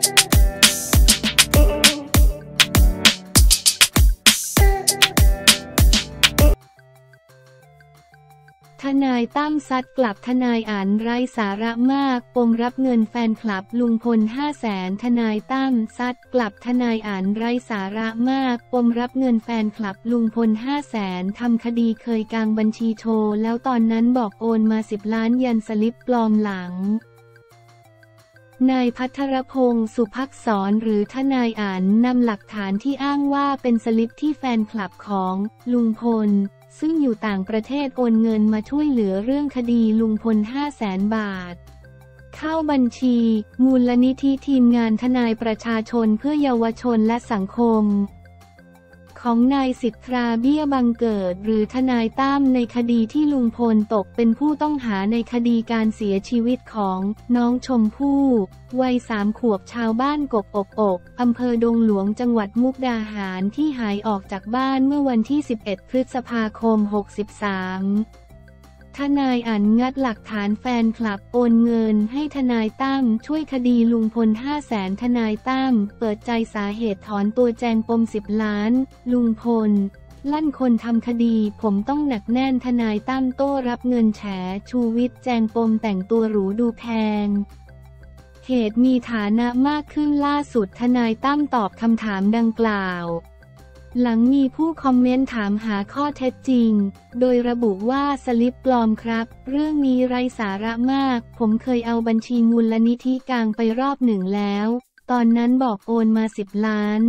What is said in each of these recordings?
ทนายตั้มซัดกลับทนายอั๋นไร้สาระมากปมรับเงินแฟนคลับลุงพล500,000ทนายตั้มซัดกลับทนายอั๋นไร้สาระมากปมรับเงินแฟนคลับลุงพล500,000ทำคดีเคยกางบัญชีโชว์แล้วตอนนั้นบอกโอนมา10 ล้านยันสลิปปลอมหลังนายภัทรพงศ์สุภักษรหรือทนายอั๋นนำหลักฐานที่อ้างว่าเป็นสลิปที่แฟนคลับของลุงพลซึ่งอยู่ต่างประเทศโอนเงินมาช่วยเหลือเรื่องคดีลุงพล500,000 บาทเข้าบัญชีมูลนิธิทีมงานทนายประชาชนเพื่อเยาวชนและสังคมของนายสิทธาเบี้ยบังเกิดหรือทนายตั้มในคดีที่ลุงพลตกเป็นผู้ต้องหาในคดีการเสียชีวิตของน้องชมพู่วัย3 ขวบชาวบ้านกกอกอำเภอดงหลวงจังหวัดมุกดาหารที่หายออกจากบ้านเมื่อวันที่11 พฤษภาคม 63ทนายอั๋นงัดหลักฐานแฟนคลับโอนเงินให้ทนายตั้มช่วยคดีลุงพล500,000ทนายตั้มเปิดใจสาเหตุถอนตัวแจงปม10 ล้านลุงพลลั่นคนทำคดีผมต้องหนักแน่นทนายตั้มโต้รับเงินแฉชูวิทย์แจงปมแต่งตัวหรูดูแพงเหตุมีฐานะมากขึ้นล่าสุดทนายตั้มตอบคำถามดังกล่าวหลังมีผู้คอมเมนต์ถามหาข้อเท็จจริงโดยระบุว่าสลิปปลอมครับเรื่องนี้ไร้สาระมากผมเคยเอาบัญชีมูลนิธิกลางไปรอบหนึ่งแล้วตอนนั้นบอกโอนมา10 ล้าน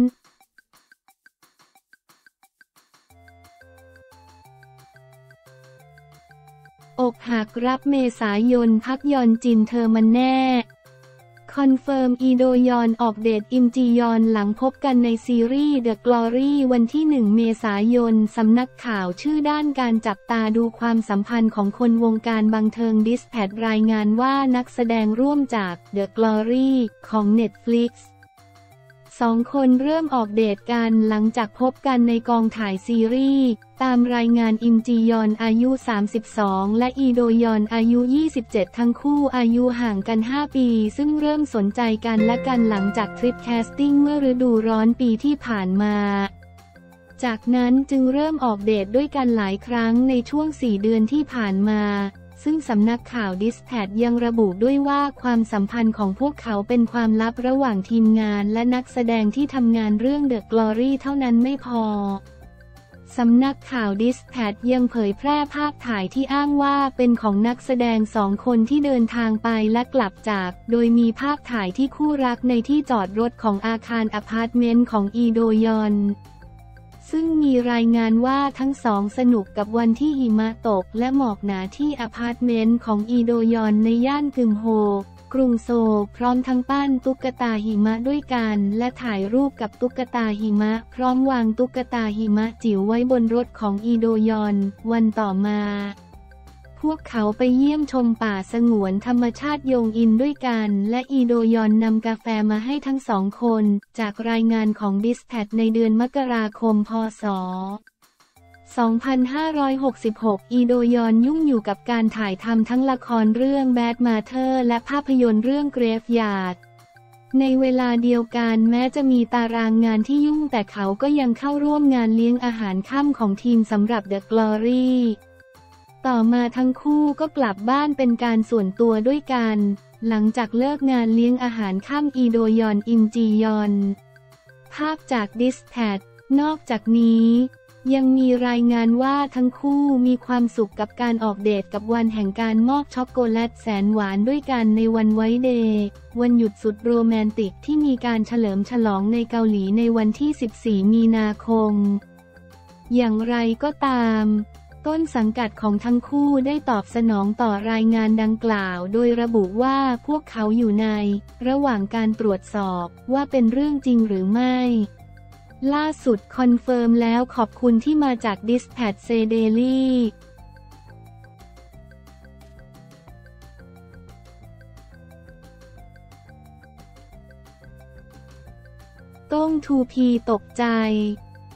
อกหักรับเมษายนพักยอนจินเธอมันแน่คอนเฟิร์มอีโดยอนออกเดทอิมจียอนหลังพบกันในซีรีส์ The Glory วันที่1 เมษายนสำนักข่าวชื่อด้านการจับตาดูความสัมพันธ์ของคนวงการบันเทิงดิสแพทรายงานว่านักแสดงร่วมจาก The Glory ของ Netflix 2 คนเริ่มออกเดทกันหลังจากพบกันในกองถ่ายซีรีส์ตามรายงานอิมจียอนอายุ32และอีโดยอนอายุ27ทั้งคู่อายุห่างกัน5 ปีซึ่งเริ่มสนใจกันและกันหลังจากทริปแคสติ้งเมื่อฤดูร้อนปีที่ผ่านมาจากนั้นจึงเริ่มออกเดทด้วยกันหลายครั้งในช่วง4 เดือนที่ผ่านมาซึ่งสำนักข่าวดิสแพทยังระบุด้วยว่าความสัมพันธ์ของพวกเขาเป็นความลับระหว่างทีมงานและนักแสดงที่ทำงานเรื่อง The Glory เท่านั้นไม่พอสำนักข่าวดิสแพทยังเผยแพร่ภาพถ่ายที่อ้างว่าเป็นของนักแสดง2 คนที่เดินทางไปและกลับจากโดยมีภาพถ่ายที่คู่รักในที่จอดรถของอาคารอพาร์ตเมนต์ของอีโดยอนซึ่งมีรายงานว่าทั้งสองสนุกกับวันที่หิมะตกและหมอกหนาที่อพาร์ตเมนต์ของอีโดยอนในย่านกึมโฮกรุงโซลพร้อมทั้งปั้นตุ๊กตาหิมะด้วยกันและถ่ายรูปกับตุ๊กตาหิมะพร้อมวางตุ๊กตาหิมะจิ๋วไว้บนรถของอีโดยอนวันต่อมาพวกเขาไปเยี่ยมชมป่าสงวนธรรมชาติโยงอินด้วยกันและอีโดยอนนำกาแฟมาให้ทั้ง2 คนจากรายงานของดิสแพทในเดือนมกราคมพ.ศ. 2566อีโดยอนยุ่งอยู่กับการถ่ายทำทั้งละครเรื่อง Bad Mother และภาพยนตร์เรื่อง Graveyard ในเวลาเดียวกันแม้จะมีตารางงานที่ยุ่งแต่เขาก็ยังเข้าร่วมงานเลี้ยงอาหารค่ำของทีมสำหรับ The Glory ต่อมาทั้งคู่ก็กลับบ้านเป็นการส่วนตัวด้วยกันหลังจากเลิกงานเลี้ยงอาหารค่ำอีโดยอนอิมจียอนภาพจากดิสแพทนอกจากนี้ยังมีรายงานว่าทั้งคู่มีความสุขกับการออกเดทกับวันแห่งการมอบช็อกโกแลตแสนหวานด้วยกันในวันไว้เดย์วันหยุดสุดโรแมนติกที่มีการเฉลิมฉลองในเกาหลีในวันที่14 มีนาคมอย่างไรก็ตามต้นสังกัดของทั้งคู่ได้ตอบสนองต่อรายงานดังกล่าวโดยระบุว่าพวกเขาอยู่ในระหว่างการตรวจสอบว่าเป็นเรื่องจริงหรือไม่ล่าสุดคอนเฟิร์มแล้วขอบคุณที่มาจาก Dispatch Daily โต้ง 2P ตกใจ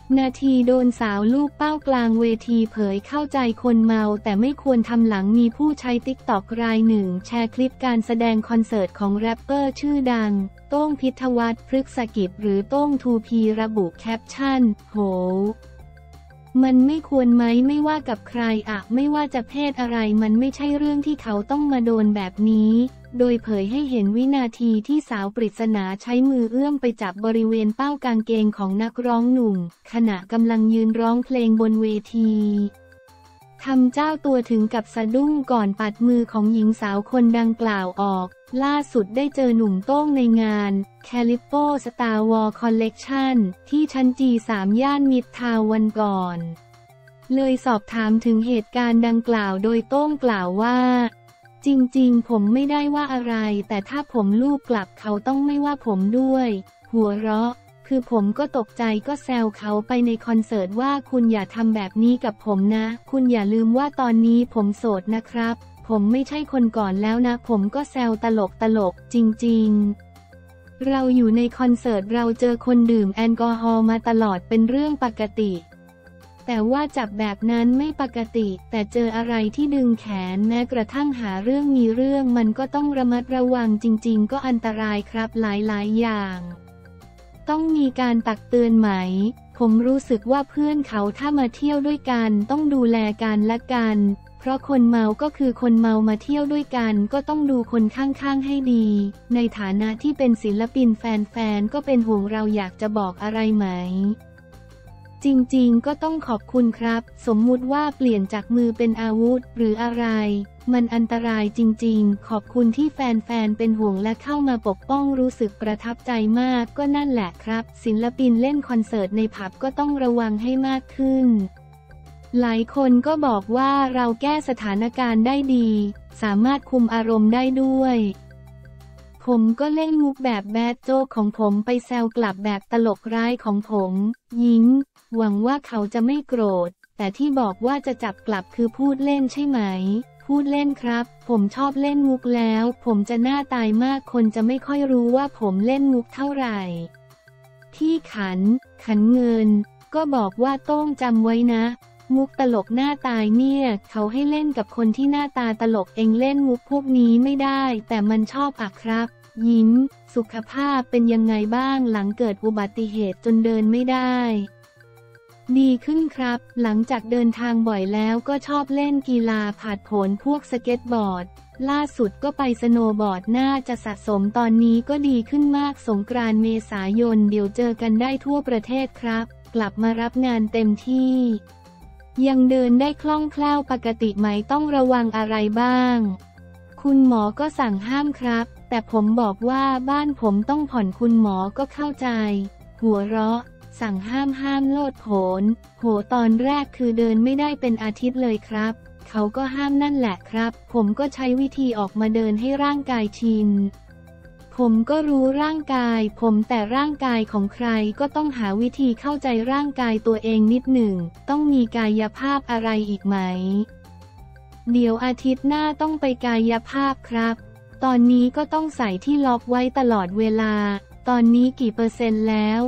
นาทีโดนสาวลูกเป้ากลางเวทีเผยเข้าใจคนเมาแต่ไม่ควรทำหลังมีผู้ใช้ติ๊กต็อกรายหนึ่งแชร์คลิปการแสดงคอนเสิร์ตของแรปเปอร์ชื่อดังโต้งพิทวัฒน์พฤกษกิจหรือโต้งทูพีระบุแคปชั่นโหมันไม่ควรไหมไม่ว่ากับใครอะไม่ว่าจะเพศอะไรมันไม่ใช่เรื่องที่เขาต้องมาโดนแบบนี้โดยเผยให้เห็นวินาทีที่สาวปริศนาใช้มือเอื้อมไปจับบริเวณเป้ากางเกงของนักร้องหนุ่มขณะกำลังยืนร้องเพลงบนเวทีทำเจ้าตัวถึงกับสะดุ้งก่อนปัดมือของหญิงสาวคนดังกล่าวออกล่าสุดได้เจอหนุ่มโต้งในงาน Calippo Star Wars Collection ที่ชั้นG3 ย่านมิตรทาวน์วันก่อนเลยสอบถามถึงเหตุการณ์ดังกล่าวโดยโต้งกล่าวว่าจริงๆผมไม่ได้ว่าอะไรแต่ถ้าผมลูบกลับเขาต้องไม่ว่าผมด้วยหัวเราะคือผมก็ตกใจก็แซวเขาไปในคอนเสิร์ตว่าคุณอย่าทำแบบนี้กับผมนะคุณอย่าลืมว่าตอนนี้ผมโสดนะครับผมไม่ใช่คนก่อนแล้วนะผมก็แซวตลกจริงๆเราอยู่ในคอนเสิร์ตเราเจอคนดื่มแอลกอฮอล์มาตลอดเป็นเรื่องปกติแต่ว่าจับแบบนั้นไม่ปกติแต่เจออะไรที่ดึงแขนแม้กระทั่งหาเรื่องมีเรื่องมันก็ต้องระมัดระวังจริงๆก็อันตรายครับหลายๆอย่างต้องมีการตักเตือนไหมผมรู้สึกว่าเพื่อนเขาถ้ามาเที่ยวด้วยกันต้องดูแลกันและกันเพราะคนเมาก็คือคนเมามาเที่ยวด้วยกันก็ต้องดูคนข้างๆให้ดีในฐานะที่เป็นศิลปินแฟนๆก็เป็นห่วงเราอยากจะบอกอะไรไหมจริงๆก็ต้องขอบคุณครับสมมุติว่าเปลี่ยนจากมือเป็นอาวุธหรืออะไรมันอันตรายจริงๆขอบคุณที่แฟนๆเป็นห่วงและเข้ามาปกป้องรู้สึกประทับใจมากก็นั่นแหละครับศิลปินเล่นคอนเสิร์ตในผับก็ต้องระวังให้มากขึ้นหลายคนก็บอกว่าเราแก้สถานการณ์ได้ดีสามารถคุมอารมณ์ได้ด้วยผมก็เล่นมุกแบบแบดโจ๊กของผมไปแซวกลับแบบตลกร้ายของผมยิ้มหวังว่าเขาจะไม่โกรธแต่ที่บอกว่าจะจับกลับคือพูดเล่นใช่ไหมพูดเล่นครับผมชอบเล่นมุกแล้วผมจะหน้าตายมากคนจะไม่ค่อยรู้ว่าผมเล่นมุกเท่าไหร่ที่ขันเงินก็บอกว่าโต้งจำไว้นะมุกตลกหน้าตายเนี่ยเขาให้เล่นกับคนที่หน้าตาตลกเองเล่นมุกพวกนี้ไม่ได้แต่มันชอบอะครับยิ้มสุขภาพเป็นยังไงบ้างหลังเกิดอุบัติเหตุจนเดินไม่ได้ดีขึ้นครับหลังจากเดินทางบ่อยแล้วก็ชอบเล่นกีฬาผาดโผนพวกสเก็ตบอร์ดล่าสุดก็ไปสโนว์บอร์ดน่าจะสะสมตอนนี้ก็ดีขึ้นมากสงกรานต์เมษายนเดี๋ยวเจอกันได้ทั่วประเทศครับกลับมารับงานเต็มที่ยังเดินได้คล่องแคล่วปกติไหมต้องระวังอะไรบ้างคุณหมอก็สั่งห้ามครับแต่ผมบอกว่าบ้านผมต้องผ่อนคุณหมอก็เข้าใจหัวเราะสั่งห้ามโลดโผนโหตอนแรกคือเดินไม่ได้เป็นอาทิตย์เลยครับเขาก็ห้ามนั่นแหละครับผมก็ใช้วิธีออกมาเดินให้ร่างกายชินผมก็รู้ร่างกายผมแต่ร่างกายของใครก็ต้องหาวิธีเข้าใจร่างกายตัวเองนิดหนึ่งต้องมีกายภาพอะไรอีกไหมเดี๋ยวอาทิตย์หน้าต้องไปกายภาพครับตอนนี้ก็ต้องใส่ที่ล็อกไว้ตลอดเวลาตอนนี้กี่เปอร์เซ็นต์แล้ว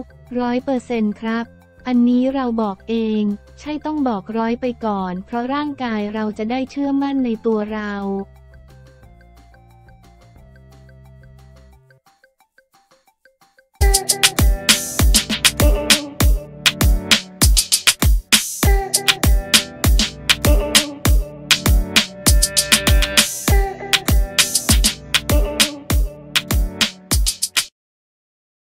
100%ครับอันนี้เราบอกเองใช่ต้องบอก100ไปก่อนเพราะร่างกายเราจะได้เชื่อมั่นในตัวเรา